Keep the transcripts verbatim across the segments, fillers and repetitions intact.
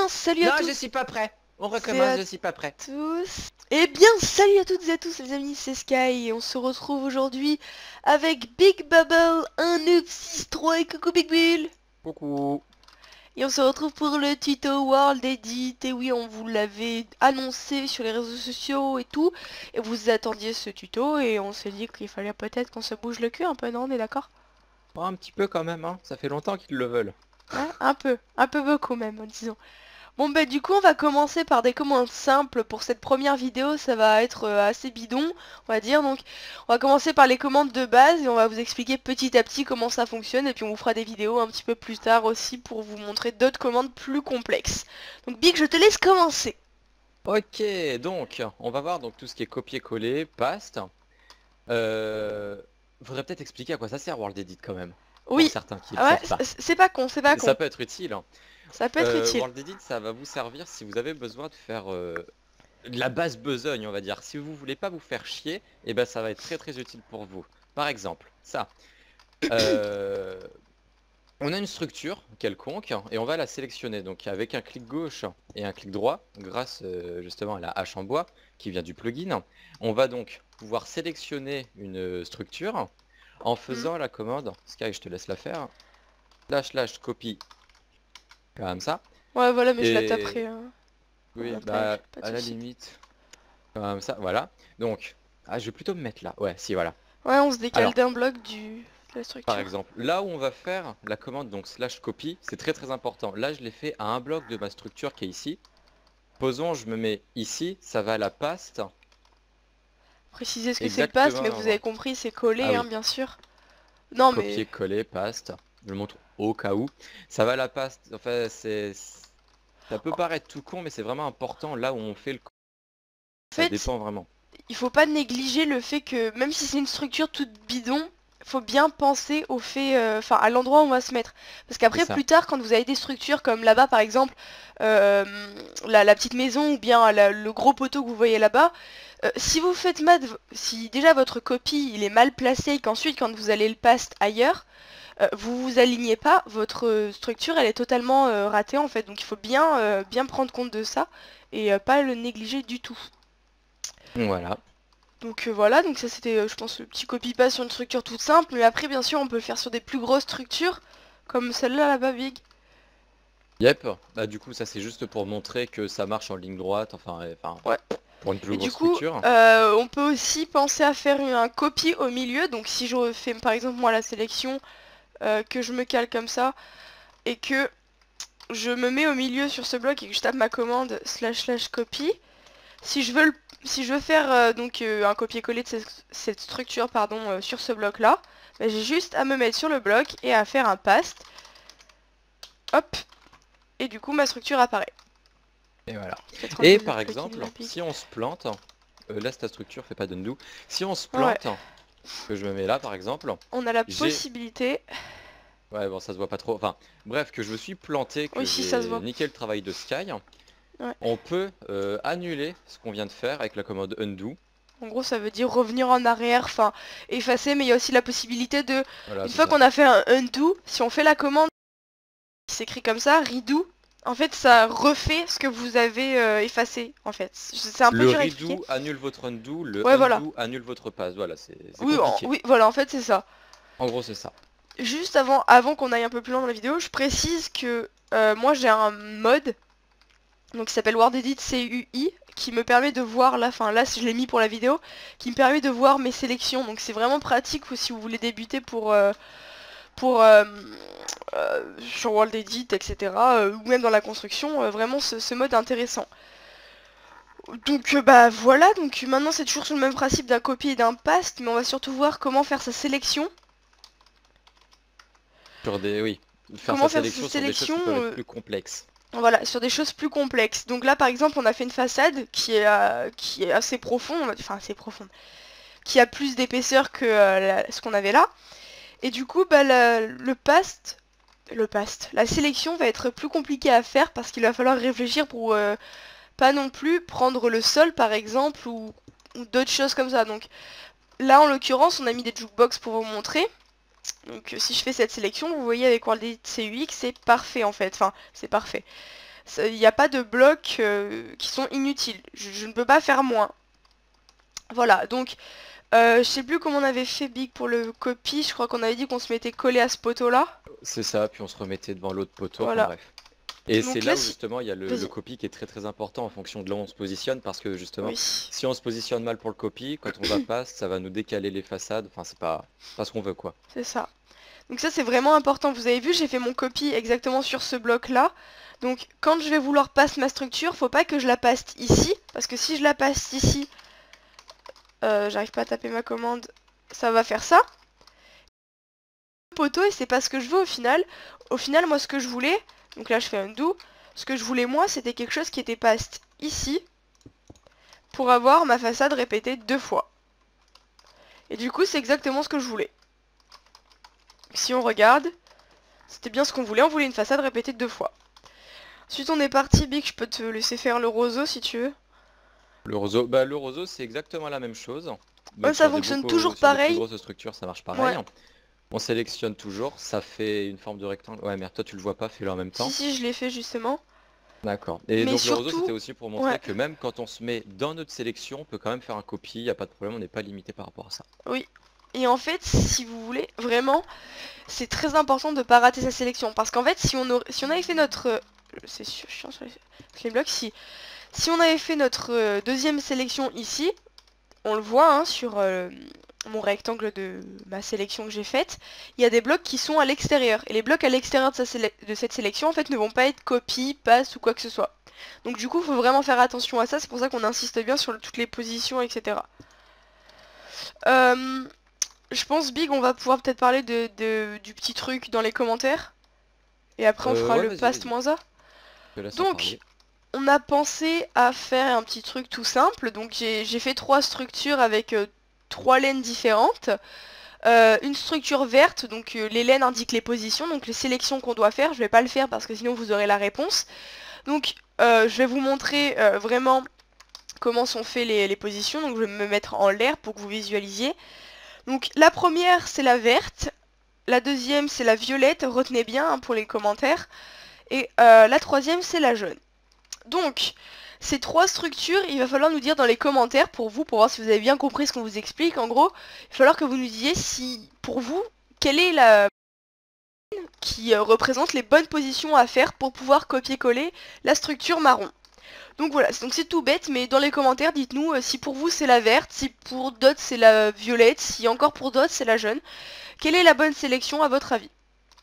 bien, salut à Non, tous. je suis pas prêt. On C'est recommence, à je suis pas prêt. tous. Eh bien, salut à toutes et à tous les amis, c'est Sky et on se retrouve aujourd'hui avec Big Bubble, un neuf six trois et coucou Big Bill. Coucou. Et on se retrouve pour le tuto World Edit. Et oui, on vous l'avait annoncé sur les réseaux sociaux et tout. Et vous attendiez ce tuto et on s'est dit qu'il fallait peut-être qu'on se bouge le cul un peu, non? On est d'accord? Oh, un petit peu quand même, hein. Ça fait longtemps qu'ils le veulent. Ouais, un peu, un peu beaucoup même, disons. Bon bah du coup on va commencer par des commandes simples pour cette première vidéo, ça va être euh, assez bidon on va dire, donc on va commencer par les commandes de base et on va vous expliquer petit à petit comment ça fonctionne et puis on vous fera des vidéos un petit peu plus tard aussi pour vous montrer d'autres commandes plus complexes. Donc Big, je te laisse commencer. Ok, donc, on va voir donc tout ce qui est copier-coller, paste. Euh... Faudrait peut-être expliquer à quoi ça sert World Edit quand même. Pour Oui, certains qui le ouais, savent pas. c'est pas con, c'est pas con, Ça peut être utile, hein. ça peut être Euh, utile. World Edit, ça va vous servir si vous avez besoin de faire euh, de la base besogne, on va dire. Si vous voulez pas vous faire chier, et ben ça va être très très utile pour vous. Par exemple, ça. Euh, On a une structure quelconque et on va la sélectionner. Donc avec un clic gauche et un clic droit, grâce euh, justement à la hache en bois qui vient du plugin, on va donc pouvoir sélectionner une structure en faisant Hmm. la commande, Sky je te laisse la faire, slash slash copie, comme ça. Ouais voilà, mais je la Et taperai hein, au oui, montage, bah pas de à la soucis. limite, comme ça, voilà. Donc, ah, je vais plutôt me mettre là, ouais, si voilà. Ouais, on se décale Alors, d'un bloc du... de la par structure. exemple, là où on va faire la commande donc slash copy, c'est très très important. Là, je l'ai fait à un bloc de ma structure qui est ici. Posons, je me mets ici, ça va à la paste. Préciser ce que c'est le paste, Exactement mais à vous avez l'endroit. compris, c'est Ah collé, hein, oui, bien sûr. Non, mais... copier-coller, paste. Je le montre au cas où. Ça va à la paste. Enfin, c'est... Ça peut En paraître tout con, mais c'est vraiment important là où on fait le... Ça fait, dépend vraiment. il faut pas négliger le fait que, même si c'est une structure toute bidon, faut bien penser au fait, euh, enfin, à l'endroit où on va se mettre. Parce C'est qu'après, ça. plus tard, quand vous avez des structures comme là-bas, par exemple, euh, la, la petite maison ou bien la- le gros poteau que vous voyez là-bas, euh, si vous faites mal, si déjà votre copie, il est mal placé et qu'ensuite, quand vous allez le paste ailleurs, euh, vous vous alignez pas, votre euh, structure, elle est totalement euh, ratée, en fait. Donc, il faut bien, euh, bien prendre compte de ça et euh, pas le négliger du tout. Voilà. Donc euh, voilà, donc ça c'était, euh, je pense, le petit copy-paste sur une structure toute simple, mais après, bien sûr, on peut le faire sur des plus grosses structures, comme celle-là, là-bas, Big. Yep. Bah du coup, ça c'est juste pour montrer que ça marche en ligne droite. Enfin, euh, enfin Ouais. pour une plus Et grosse du coup, structure. euh, on peut aussi penser à faire un copy au milieu, donc si je fais, par exemple, moi, la sélection, euh, que je me cale comme ça, et que je me mets au milieu sur ce bloc et que je tape ma commande slash slash copy, si je veux, le, si je veux faire euh, donc euh, un copier-coller de cette, cette structure pardon, euh, sur ce bloc-là, bah, j'ai juste à me mettre sur le bloc et à faire un paste. Hop, et du coup ma structure apparaît. Et voilà. Peut-être Et enlever le par plugin exemple, là, Big. si on se plante, euh, là ta structure fait pas d'undo. Si on se Ouais, plante, que je me mets là par exemple, on a la j'ai... possibilité. Ouais bon ça se voit pas trop. Enfin bref, que je me suis planté, que Oui, si ça se j'ai voit. niqué le travail de Sky. Ouais. On peut euh, annuler ce qu'on vient de faire avec la commande undo. En gros, ça veut dire revenir en arrière, enfin effacer, mais il y a aussi la possibilité de, Voilà, une c'est fois ça. qu'on a fait un undo, si on fait la commande qui s'écrit comme ça, redo, en fait ça refait ce que vous avez euh, effacé, en fait. C'est un peu Le dur à expliquer. redo annule votre undo, le Ouais, voilà. undo annule votre passe. Voilà, c'est c'est Oui, en- compliqué. oui, voilà, en fait c'est ça. En gros c'est ça. Juste avant, avant qu'on aille un peu plus loin dans la vidéo, je précise que euh, moi j'ai un mode donc qui s'appelle Word Edit C U I qui me permet de voir là, enfin là je l'ai mis pour la vidéo, qui me permet de voir mes sélections. Donc c'est vraiment pratique si vous voulez débuter pour euh, pour euh, euh, sur World Edit, et cetera. Euh, ou même dans la construction, euh, vraiment ce, ce mode est intéressant. Donc euh, bah voilà, donc maintenant c'est toujours sur le même principe d'un copy et d'un paste, mais on va surtout voir comment faire sa sélection. Sur des... Oui, faire sa Comment faire sa sélection sur des choses sélection qui peuvent être euh, plus complexes. Voilà, sur des choses plus complexes. Donc là, par exemple, on a fait une façade qui est, euh, qui est assez profonde, enfin assez profonde, qui a plus d'épaisseur que euh, la- ce qu'on avait là. Et du coup, bah, la- le paste, le paste, la sélection va être plus compliquée à faire parce qu'il va falloir réfléchir pour euh, pas non plus prendre le sol, par exemple, ou, ou d'autres choses comme ça. Donc là, en l'occurrence, on a mis des jukebox pour vous montrer. Donc euh, si je fais cette sélection, vous voyez avec World Edit C U X, c'est parfait en fait. Enfin, c'est parfait. Il n'y a pas de blocs euh, qui sont inutiles. Je, je ne peux pas faire moins. Voilà, donc euh, je sais plus comment on avait fait Big pour le copy. Je crois qu'on avait dit qu'on se mettait collé à ce poteau là. C'est ça, puis on se remettait devant l'autre poteau, enfin Voilà. bref. Et Donc c'est là, là où si- justement il y a le, Vas-y. le copy qui est très très important en fonction de là où on se positionne, parce que justement, Oui, si on se positionne mal pour le copy, quand on va passe, ça va nous décaler les façades, enfin c'est pas, pas ce qu'on veut quoi. c'est ça. Donc ça c'est vraiment important. Vous avez vu, j'ai fait mon copy exactement sur ce bloc là. Donc quand je vais vouloir passer ma structure, faut pas que je la passe ici. Parce que si je la passe ici, euh, j'arrive pas à taper ma commande, ça va faire ça. Poteau et c'est pas ce que je veux au final. Au final, moi ce que je voulais, donc là je fais undo, ce que je voulais moi c'était quelque chose qui était passé ici pour avoir ma façade répétée deux fois. Et du coup c'est exactement ce que je voulais. Si on regarde, c'était bien ce qu'on voulait, on voulait une façade répétée deux fois. Ensuite on est parti, Big, je peux te laisser faire le roseau si tu veux. Le roseau, bah le roseau c'est exactement la même chose. Ouais, Même ça sur des fonctionne beaucoup- toujours sur des plus pareil. grosses structures ça marche pareil. Ouais. On sélectionne toujours, ça fait une forme de rectangle. Ouais merde, toi tu le vois pas, fais-le en même temps. Si si, je l'ai fait justement. D'accord. Et Mais donc le roseau surtout, c'était aussi pour montrer ouais. que même quand on se met dans notre sélection, on peut quand même faire un copy, y a pas de problème, on n'est pas limité par rapport à ça. Oui. Et en fait, si vous voulez, vraiment, c'est très important de pas rater sa sélection. Parce qu'en fait, si on, aurait- si on avait fait notre... euh, C'est sûr, chiant sur les, sur les blocs. Si, si on avait fait notre euh, deuxième sélection ici, on le voit hein, sur euh, mon rectangle de ma sélection que j'ai faite, il y a des blocs qui sont à l'extérieur. Et les blocs à l'extérieur de, sa sélec- de cette sélection, en fait, ne vont pas être copie, passe ou quoi que ce soit. Donc du coup, il faut vraiment faire attention à ça. C'est pour ça qu'on insiste bien sur le- toutes les positions, et cetera. Euh, je pense, Big, on va pouvoir peut-être parler de, de- du petit truc dans les commentaires. Et après, on Euh, fera ouais le vas-y, paste vas-y, moins A. je te laisse en Donc, parler. on a pensé à faire un petit truc tout simple. Donc, j'ai j'ai fait trois structures avec euh, trois laines différentes. Euh, une structure verte, donc euh, les laines indiquent les positions, donc les sélections qu'on doit faire. Je vais pas le faire parce que sinon vous aurez la réponse. Donc, euh, je vais vous montrer euh, vraiment comment sont faites les, les positions. Donc, je vais me mettre en l'air pour que vous visualisiez. Donc, la première, c'est la verte. La deuxième, c'est la violette. Retenez bien hein, pour les commentaires. Et euh, la troisième, c'est la jaune. Donc, ces trois structures, il va falloir nous dire dans les commentaires pour vous, pour voir si vous avez bien compris ce qu'on vous explique. En gros, il va falloir que vous nous disiez si, pour vous, quelle est la qui euh, représente les bonnes positions à faire pour pouvoir copier-coller la structure marron. Donc voilà, donc c'est tout bête, mais dans les commentaires, dites-nous euh, si pour vous c'est la verte, si pour d'autres c'est la violette, si encore pour d'autres c'est la jaune. Quelle est la bonne sélection à votre avis?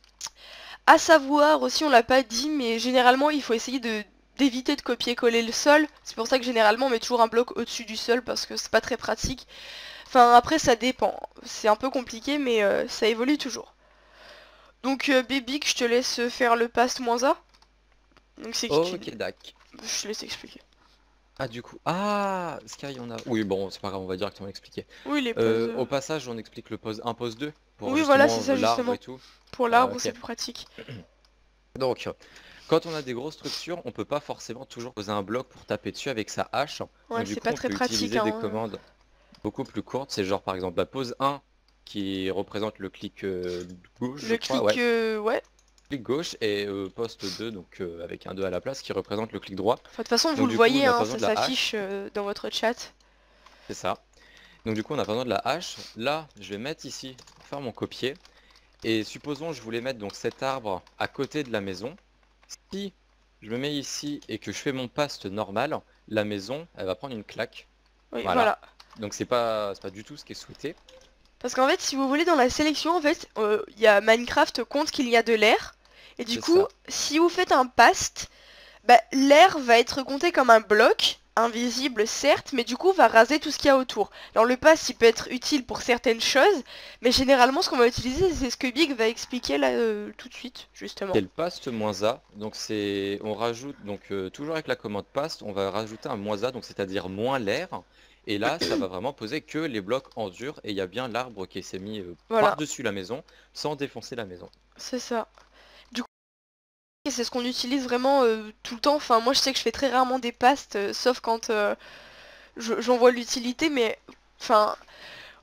À savoir aussi, on l'a pas dit, mais généralement il faut essayer de d'éviter de copier-coller le sol. C'est pour ça que généralement on met toujours un bloc au-dessus du sol parce que c'est pas très pratique. Enfin après ça dépend. C'est un peu compliqué mais euh, ça évolue toujours. Donc euh, Bébic, je te laisse faire le paste moins A. Donc c'est qui qui... Ok, dac. Je te laisse expliquer. Ah du coup, ah Sky on a... Oui bon c'est pas grave, on va directement expliquer. Oui les poses... Euh, euh, au passage on explique le pose un pose deux pour Oui voilà c'est justement ça l'arbre justement. et tout. Pour Ah, l'arbre ok. c'est plus pratique. Donc quand on a des grosses structures, on peut pas forcément toujours poser un bloc pour taper dessus avec sa hache. Ouais Donc du c'est coup pas on très peut pratique utiliser des hein. commandes beaucoup plus courtes. C'est genre par exemple la pose un qui représente le clic euh, gauche je Le crois, clic... ouais. Euh, ouais. Clic gauche et euh, poste deux donc euh, avec un deux à la place qui représente le clic droit. Enfin, de toute façon vous Donc le du coup on voyez, n'a hein, pas besoin ça de la s'affiche hache, euh, dans votre chat. c'est ça. Donc du coup on n'a pas besoin de la hache. Là je vais mettre ici, faire mon copier. Et supposons je voulais mettre donc cet arbre à côté de la maison. Si je me mets ici et que je fais mon paste normal, la maison elle va prendre une claque. Oui Voilà. voilà. Donc c'est pas, c'est pas du tout ce qui est souhaité. Parce qu'en fait, si vous voulez, dans la sélection, en fait, euh, il y a Minecraft compte qu'il y a de l'air. Et du C'est coup, ça. si vous faites un paste, bah, l'air va être compté comme un bloc, invisible certes, mais du coup va raser tout ce qu'il y a autour. Alors le paste, il peut être utile pour certaines choses, mais généralement ce qu'on va utiliser, c'est ce que Big va expliquer là euh, tout de suite, justement. C'est le paste moins A. Donc c'est, on rajoute, donc euh, toujours avec la commande paste, on va rajouter un moins A, donc c'est-à-dire moins l'air. Et là, ça va vraiment poser que les blocs en dur et il y a bien l'arbre qui s'est mis euh, Voilà, par-dessus la maison sans défoncer la maison. c'est ça. Du coup, c'est ce qu'on utilise vraiment euh, tout le temps. Enfin, moi je sais que je fais très rarement des pastes, euh, sauf quand euh, je- j'en vois l'utilité, mais enfin...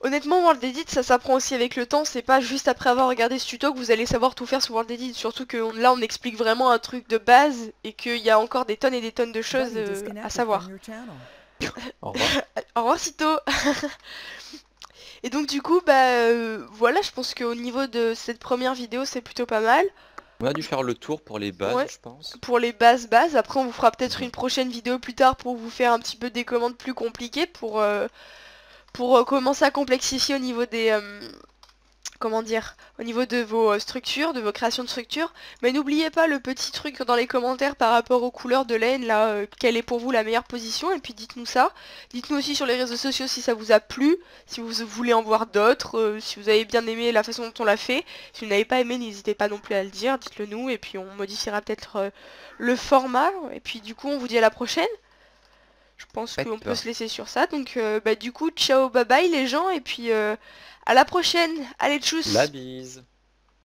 honnêtement, World Edit, ça s'apprend aussi avec le temps. C'est pas juste après avoir regardé ce tuto que vous allez savoir tout faire sur World Edit. Surtout que on- là, on explique vraiment un truc de base et qu'il y a encore des tonnes et des tonnes de choses euh, à savoir. Au revoir. Au revoir, Cito. Et donc du coup, bah euh, voilà, je pense qu'au niveau de cette première vidéo, c'est plutôt pas mal. On a dû faire le tour pour les bases, Ouais. je pense. Pour les bases bases, après on vous fera peut-être Mhm. une prochaine vidéo plus tard pour vous faire un petit peu des commandes plus compliquées pour, euh, pour euh, commencer à complexifier au niveau des... euh, comment dire, au niveau de vos euh, structures, de vos créations de structures. Mais n'oubliez pas le petit truc dans les commentaires par rapport aux couleurs de laine, là, euh, quelle est pour vous la meilleure position, et puis dites-nous ça. Dites-nous aussi sur les réseaux sociaux si ça vous a plu, si vous voulez en voir d'autres, euh, si vous avez bien aimé la façon dont on l'a fait. Si vous n'avez pas aimé, n'hésitez pas non plus à le dire, dites-le nous, et puis on modifiera peut-être euh, le format, et puis du coup on vous dit à la prochaine. Je pense Faites qu'on peut peur. se laisser sur ça, donc euh, bah, du coup, ciao, bye bye les gens, et puis euh, à la prochaine. Allez, tchuss. La bise.